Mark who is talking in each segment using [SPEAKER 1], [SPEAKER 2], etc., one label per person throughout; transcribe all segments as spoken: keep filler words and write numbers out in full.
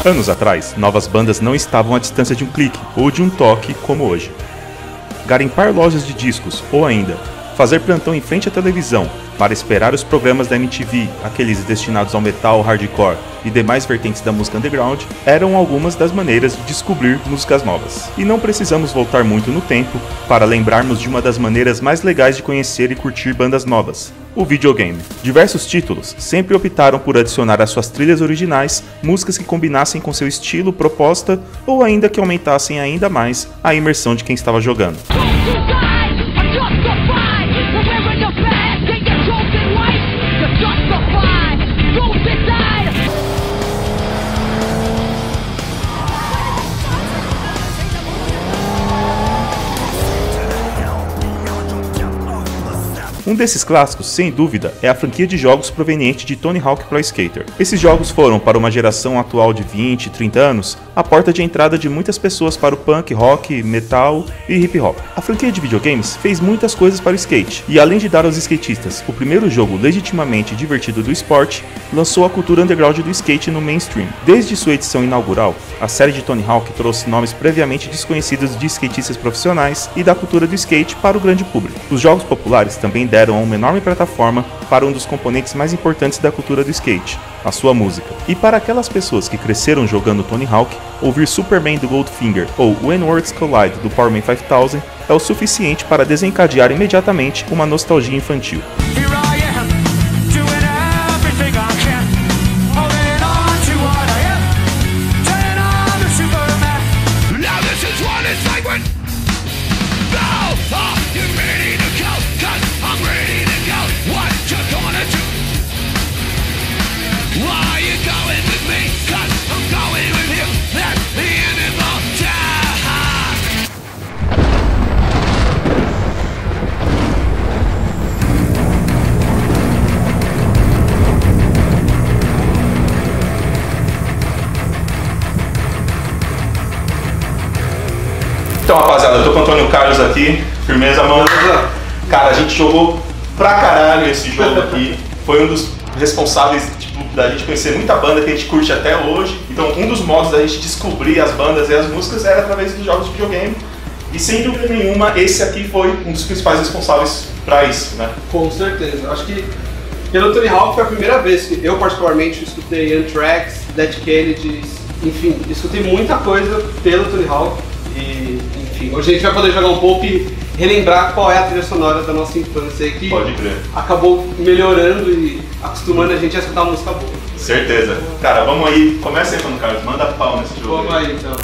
[SPEAKER 1] Anos atrás, novas bandas não estavam à distância de um clique ou de um toque como hoje. Garimpar lojas de discos ou ainda fazer plantão em frente à televisão para esperar os programas da M T V, aqueles destinados ao metal, hardcore e demais vertentes da música underground, eram algumas das maneiras de descobrir músicas novas. E não precisamos voltar muito no tempo para lembrarmos de uma das maneiras mais legais de conhecer e curtir bandas novas: o videogame. Diversos títulos sempre optaram por adicionar às suas trilhas originais músicas que combinassem com seu estilo, proposta ou ainda que aumentassem ainda mais a imersão de quem estava jogando. Um desses clássicos, sem dúvida, é a franquia de jogos proveniente de Tony Hawk Pro Skater. Esses jogos foram, para uma geração atual de vinte, trinta anos, a porta de entrada de muitas pessoas para o punk, rock, metal e hip hop. A franquia de videogames fez muitas coisas para o skate, e além de dar aos skatistas o primeiro jogo legitimamente divertido do esporte, lançou a cultura underground do skate no mainstream. Desde sua edição inaugural, a série de Tony Hawk trouxe nomes previamente desconhecidos de skatistas profissionais e da cultura do skate para o grande público. Os jogos populares também deram uma enorme plataforma para um dos componentes mais importantes da cultura do skate, a sua música. E para aquelas pessoas que cresceram jogando Tony Hawk, ouvir Superman do Goldfinger ou When Worlds Collide do Power Man cinco mil é o suficiente para desencadear imediatamente uma nostalgia infantil. Então, rapaziada, eu tô com o Antônio Carlos aqui, firmeza, mano. Cara, a gente jogou pra caralho esse jogo aqui. Foi um dos responsáveis, tipo, da gente conhecer muita banda que a gente curte até hoje. Então, um dos modos da gente descobrir as bandas e as músicas era através dos jogos de videogame. E sem dúvida nenhuma, esse aqui foi um dos principais responsáveis pra isso, né?
[SPEAKER 2] Com certeza. Acho que pelo Tony Hawk foi a primeira vez que eu, particularmente, escutei Anthrax, Dead Kennedys, enfim, escutei muita coisa pelo Tony Hawk. E, enfim, hoje a gente vai poder jogar um pouco e relembrar qual é a trilha sonora da nossa infância, que
[SPEAKER 1] Pode crer.
[SPEAKER 2] acabou melhorando e acostumando a gente a escutar música boa.
[SPEAKER 1] Certeza. Cara, vamos aí, começa aí, Antônio Carlos, manda pau nesse jogo.
[SPEAKER 2] Vamos aí, então.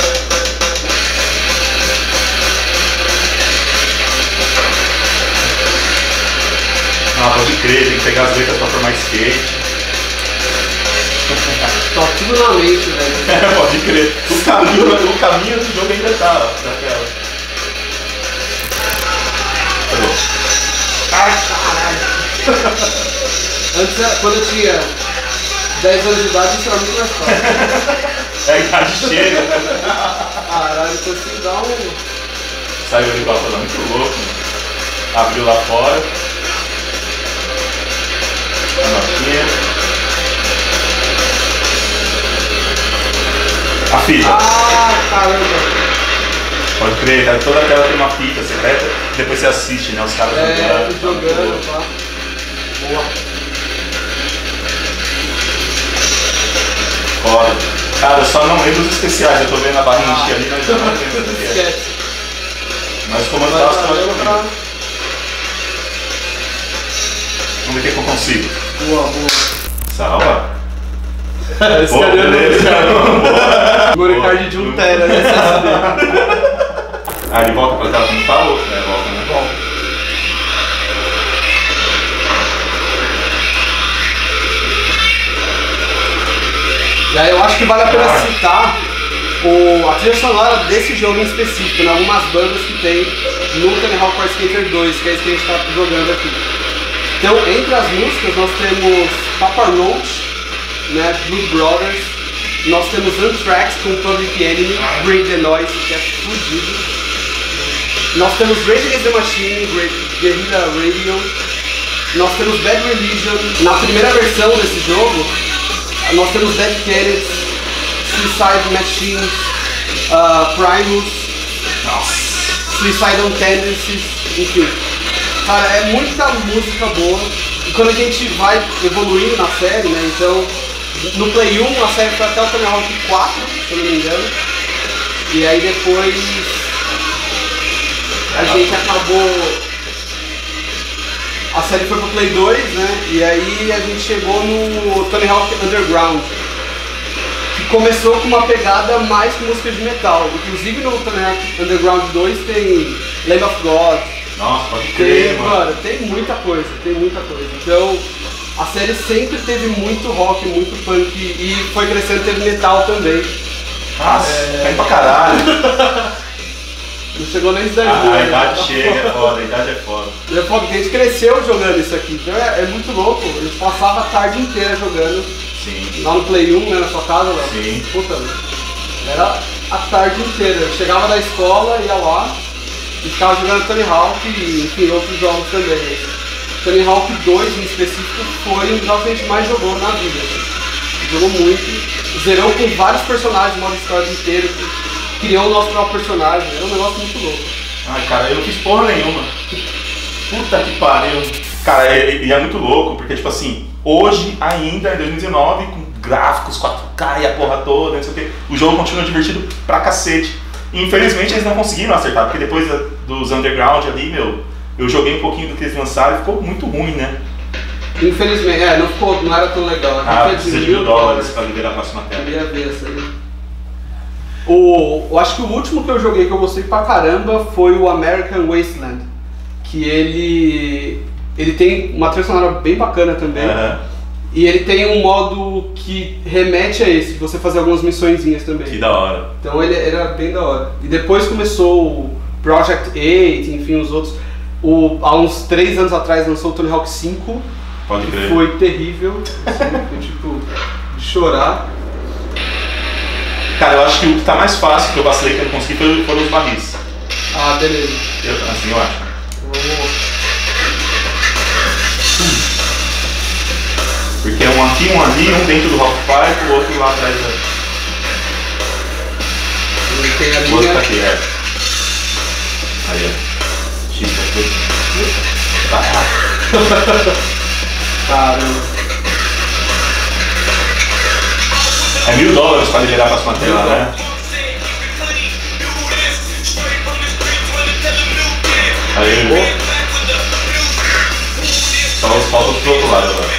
[SPEAKER 1] Ah, pode crer, tem que pegar as letras pra formar skate.
[SPEAKER 2] Tá tudo na mente, velho.
[SPEAKER 1] É, pode crer. O caminho, o caminho do jogo ainda tá, ó, daquela.
[SPEAKER 2] Ai, caralho. Antes, quando eu tinha dez anos de idade, isso era muito mais fácil.
[SPEAKER 1] É a idade chega.
[SPEAKER 2] Caralho, então assim dá um...
[SPEAKER 1] Saiu ali pra fora, muito louco, mano. Abriu lá fora. A notinha. A fita.
[SPEAKER 2] Ah, caramba.
[SPEAKER 1] Pode crer, tá? Toda tela tem uma fita secreta, depois você assiste, né? Os caras
[SPEAKER 2] É,
[SPEAKER 1] jogando.
[SPEAKER 2] jogando, tá? Boa.
[SPEAKER 1] Foda. Cara, eu só não lembro dos especiais, eu tô vendo a barrinha encher ali, mas eu não lembro do que é.
[SPEAKER 2] Esquece.
[SPEAKER 1] Mas o comando
[SPEAKER 2] Vai
[SPEAKER 1] da
[SPEAKER 2] pra
[SPEAKER 1] história
[SPEAKER 2] lembra pra...
[SPEAKER 1] Vamos ver o que eu consigo.
[SPEAKER 2] Boa, boa.
[SPEAKER 1] Salva.
[SPEAKER 2] Esse
[SPEAKER 1] Pô,
[SPEAKER 2] cara
[SPEAKER 1] beleza.
[SPEAKER 2] Memory card de um tera, né?
[SPEAKER 1] Ah, ele volta pra tela como falou? É, volta, né? Volta.
[SPEAKER 2] E aí eu acho que vale a pena citar o, a trilha sonora desse jogo em específico, né? Algumas bandas que tem no Tony Hawk Pro Skater dois, que é isso que a gente está jogando aqui. Então, entre as músicas, nós temos Papa Roach, né, Blue Brothers, nós temos Anthrax com Public Enemy, Bring the Noise, que é fudido. Nós temos Rage Against the Machine, Guerrilla Radio. Nós temos Bad Religion. Na primeira versão desse jogo, nós temos Dead Kennedys, Suicide Machines, uh, Primus,
[SPEAKER 1] Nossa.
[SPEAKER 2] Suicidal Tendencies, enfim. Cara, é muita música boa. E quando a gente vai evoluindo na série, né, então, no Play um a série foi até o Tony Hawk quatro, se eu não me engano. E aí depois a gente acabou... A série foi pro Play dois, né? E aí a gente chegou no Tony Hawk Underground, que começou com uma pegada mais com música de metal. Inclusive no Tony Hawk Underground dois tem Lamb of God.
[SPEAKER 1] Nossa, pode crer,
[SPEAKER 2] tem, mano. Tem muita coisa, tem muita coisa. Então a série sempre teve muito rock, muito punk e foi crescendo, teve metal também.
[SPEAKER 1] Nossa, é... caiu pra caralho.
[SPEAKER 2] Não chegou nem isso daí.
[SPEAKER 1] A, a idade chega, é foda, a idade é foda.
[SPEAKER 2] É foda, porque a gente cresceu jogando isso aqui, então é, é muito louco. A gente passava a tarde inteira jogando.
[SPEAKER 1] Sim.
[SPEAKER 2] Lá no Play um, né, na sua casa, Léo?
[SPEAKER 1] Sim.
[SPEAKER 2] Puta, era a tarde inteira. Eu chegava da escola, ia lá e ficava jogando Tony Hawk e, enfim, outros jogos também. Tony Hawk dois em específico foi um dos jogos que a gente mais jogou na vida. Jogou muito, zerou com vários personagens, modo história inteiro. Criou o nosso próprio personagem, era um negócio muito louco.
[SPEAKER 1] Ai, cara, eu não fiz porra nenhuma. Puta que pariu. Cara, e, e é muito louco, porque, tipo assim, hoje ainda, em dois mil e dezenove, com gráficos quatro K e a porra toda, não sei o que, o jogo continua divertido pra cacete. E, infelizmente, eles não conseguiram acertar, porque depois dos Underground ali, meu, eu joguei um pouquinho do que eles lançaram e ficou muito ruim, né?
[SPEAKER 2] Infelizmente, é, não, ficou, não era tão legal.
[SPEAKER 1] Ah, precisa de mil dólares pra liberar a próxima tela.
[SPEAKER 2] Queria ver essa aí. O, eu acho que o último que eu joguei que eu gostei pra caramba foi o American Wasteland, que ele ele tem uma trilha sonora bem bacana também, uhum. E ele tem um modo que remete a esse, de você fazer algumas missõezinhas também.
[SPEAKER 1] Que da hora.
[SPEAKER 2] Então ele era bem da hora. E depois começou o Project oito, enfim, os outros. O, há uns três anos atrás lançou o Tony Hawk cinco,
[SPEAKER 1] Pode
[SPEAKER 2] que
[SPEAKER 1] crer.
[SPEAKER 2] foi terrível, assim, foi tipo de chorar.
[SPEAKER 1] Cara, eu acho que o que tá mais fácil que eu vacilei que eu consegui foi, foram os barris.
[SPEAKER 2] Ah, beleza.
[SPEAKER 1] Eu, assim eu acho.
[SPEAKER 2] Vamos.
[SPEAKER 1] Hum. Porque é um aqui, um ali, um dentro do Rock Pipe, o outro lá atrás. Da...
[SPEAKER 2] Tem a
[SPEAKER 1] o outro
[SPEAKER 2] linha.
[SPEAKER 1] tá aqui, é. Aí, ó. X, tá errado.
[SPEAKER 2] Caramba.
[SPEAKER 1] É mil dólares pra liberar a próxima tela, né? Aí, só os faltam pro outro lado agora.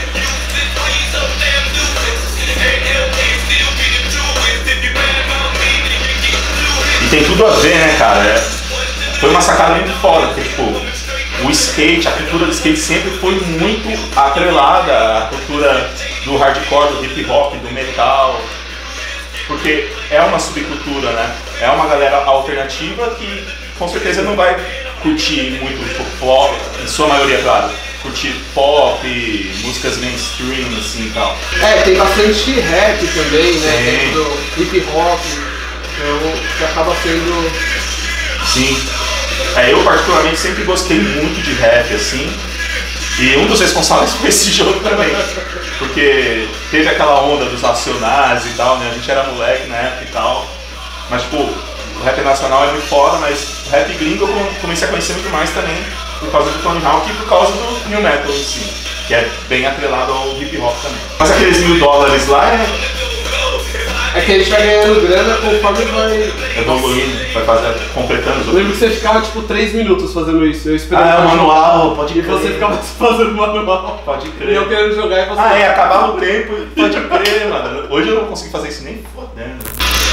[SPEAKER 1] E tem tudo a ver, né, cara? É, foi uma sacada muito foda, porque, tipo, o skate, a cultura do skate sempre foi muito atrelada à cultura do hardcore, do hip hop, do metal, porque é uma subcultura, né? É uma galera alternativa que com certeza não vai curtir muito tipo, pop, em sua maioria, claro, curtir pop, músicas mainstream, assim e tal.
[SPEAKER 2] É, tem bastante rap também, né?
[SPEAKER 1] Sim.
[SPEAKER 2] Tem do hip hop, então que acaba sendo...
[SPEAKER 1] Sim. É, eu particularmente sempre gostei muito de rap, assim, e um dos responsáveis foi esse jogo também, porque teve aquela onda dos Racionais e tal, né, a gente era moleque na época e tal, mas tipo, o rap nacional é muito foda, mas o rap gringo eu comecei a conhecer muito mais também por causa do Tony Hawk e por causa do New Metal em si, que é bem atrelado ao hip hop também. Mas aqueles mil dólares lá é...
[SPEAKER 2] É que a gente vai ganhando grana conforme vai...
[SPEAKER 1] evoluindo, vai fazer, completando os
[SPEAKER 2] Eu lembro
[SPEAKER 1] outros.
[SPEAKER 2] que você ficava tipo três minutos fazendo isso, eu esperando.
[SPEAKER 1] Ah, é o manual, pode
[SPEAKER 2] E
[SPEAKER 1] crer.
[SPEAKER 2] você ficava fazendo o manual.
[SPEAKER 1] Pode
[SPEAKER 2] E
[SPEAKER 1] crer.
[SPEAKER 2] eu querendo jogar e você...
[SPEAKER 1] Ah, é, acabava o tempo, pode crer, mano. Hoje eu não consigo fazer isso nem fodendo.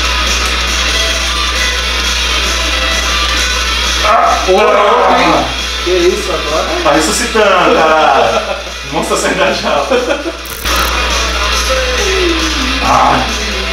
[SPEAKER 1] Ah,
[SPEAKER 2] Porra, hein? Que isso agora?
[SPEAKER 1] tá ressuscitando, cara. Monstro saindo da jaula. Ah.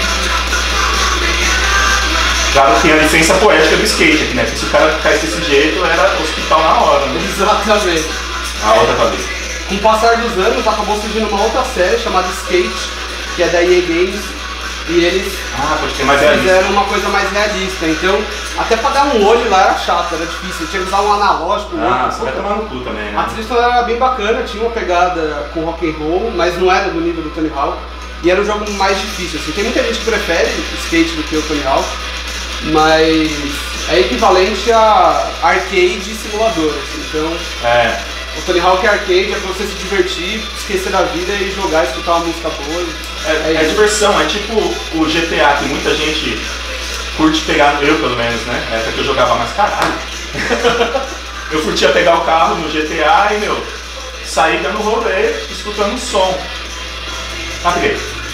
[SPEAKER 1] Já tinha a licença poética do skate aqui, né? Porque se o cara ficasse desse jeito, era hospital na hora, né?
[SPEAKER 2] Exatamente.
[SPEAKER 1] A outra cabeça.
[SPEAKER 2] Com o passar dos anos, acabou surgindo uma outra série chamada Skate, que é da E A Games, e eles
[SPEAKER 1] Ah, pode ter mais realista.
[SPEAKER 2] fizeram uma coisa mais realista. Então, até pra dar um olho lá era chato, era difícil. Tinha que usar um analógico, um
[SPEAKER 1] Ah,
[SPEAKER 2] outro.
[SPEAKER 1] você vai tomar no cu também,
[SPEAKER 2] A
[SPEAKER 1] né?
[SPEAKER 2] trilha sonora era bem bacana, tinha uma pegada com rock and roll, mas não era do nível do Tony Hawk. e era um jogo mais difícil, assim. Tem muita gente que prefere skate do que o Tony Hawk, mas é equivalente a arcade e simulador, assim. Então,
[SPEAKER 1] É.
[SPEAKER 2] o Tony Hawk é arcade, é pra você se divertir, esquecer da vida e jogar, escutar uma música boa.
[SPEAKER 1] É, é, é diversão, é tipo o G T A, que muita gente curte pegar, eu pelo menos, né? É época que eu jogava mais, caralho. Eu curtia pegar o carro no G T A e, meu, sair dando rolê, escutando um som. Sabe?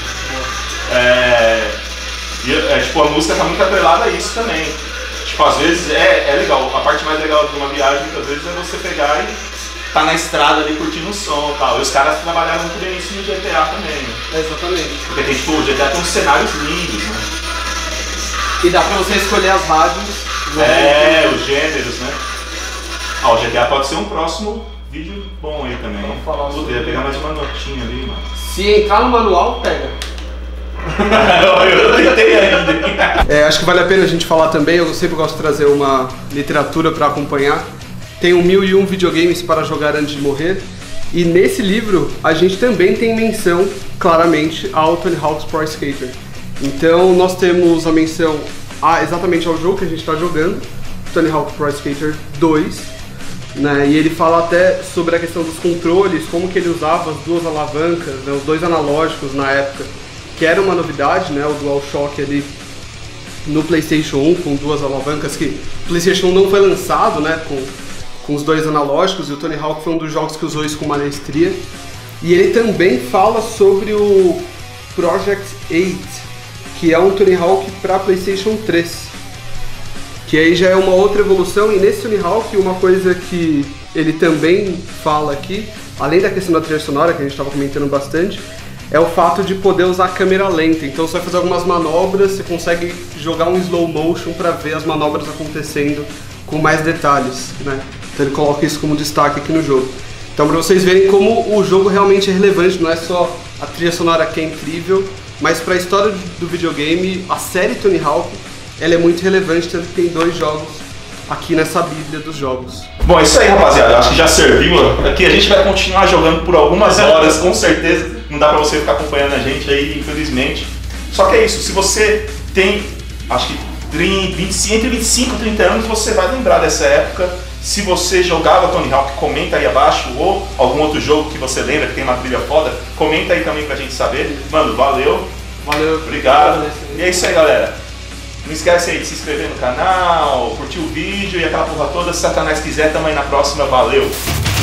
[SPEAKER 1] É, é, tipo, a música tá muito atrelada a isso também. Tipo, às vezes é, é legal, a parte mais legal de uma viagem, muitas vezes, é você pegar e tá na estrada ali curtindo o som e tal. E os caras trabalharam muito bem isso no G T A também, né?
[SPEAKER 2] É, exatamente.
[SPEAKER 1] Porque tem, tipo, o G T A tem uns cenários lindos, né?
[SPEAKER 2] E dá pra você escolher as rádios.
[SPEAKER 1] É, os gêneros, né? Ah, o G T A pode ser um próximo vídeo bom aí também.
[SPEAKER 2] Vamos falar
[SPEAKER 1] Puta,
[SPEAKER 2] sobre
[SPEAKER 1] ia pegar mais uma notinha ali, mano.
[SPEAKER 2] Se entrar no manual, pega.
[SPEAKER 1] Eu tentei ainda.
[SPEAKER 2] É, acho que vale a pena a gente falar também, eu sempre gosto de trazer uma literatura para acompanhar. Tem o Mil e Um Videogames para Jogar Antes de Morrer. E nesse livro a gente também tem menção, claramente, ao Tony Hawk's Pro Skater. Então nós temos a menção a, exatamente ao jogo que a gente está jogando, Tony Hawk Pro Skater dois. Né? E ele fala até sobre a questão dos controles, como que ele usava as duas alavancas, né? Os dois analógicos na época, que era uma novidade, né? O DualShock ali no PlayStation um com duas alavancas, que o PlayStation um não foi lançado, né? com, com os dois analógicos, e o Tony Hawk foi um dos jogos que usou isso com maestria. E ele também fala sobre o Project oito, que é um Tony Hawk para PlayStation três. Que aí já é uma outra evolução, e nesse Tony Hawk uma coisa que ele também fala aqui, além da questão da trilha sonora, que a gente estava comentando bastante, é o fato de poder usar a câmera lenta. Então você vai fazer algumas manobras, você consegue jogar um slow motion para ver as manobras acontecendo com mais detalhes, né? Então ele coloca isso como destaque aqui no jogo. Então para vocês verem como o jogo realmente é relevante, não é só a trilha sonora que é incrível, mas para a história do videogame, a série Tony Hawk, ela é muito relevante, tanto que tem dois jogos aqui nessa bíblia dos jogos.
[SPEAKER 1] Bom, é isso aí, rapaziada. Acho que já serviu. Aqui a gente vai continuar jogando por algumas horas, com certeza. Não dá pra você ficar acompanhando a gente aí, infelizmente. Só que é isso, se você tem, acho que trinta, vinte e cinco, entre vinte e cinco e trinta anos, você vai lembrar dessa época. Se você jogava Tony Hawk, comenta aí abaixo, ou algum outro jogo que você lembra, que tem uma trilha foda, comenta aí também pra gente saber. Mano, valeu.
[SPEAKER 2] Valeu.
[SPEAKER 1] Obrigado. E é isso aí, galera. Não esquece aí de se inscrever no canal, curtir o vídeo e aquela porra toda. Se Satanás quiser, tamo aí na próxima. Valeu!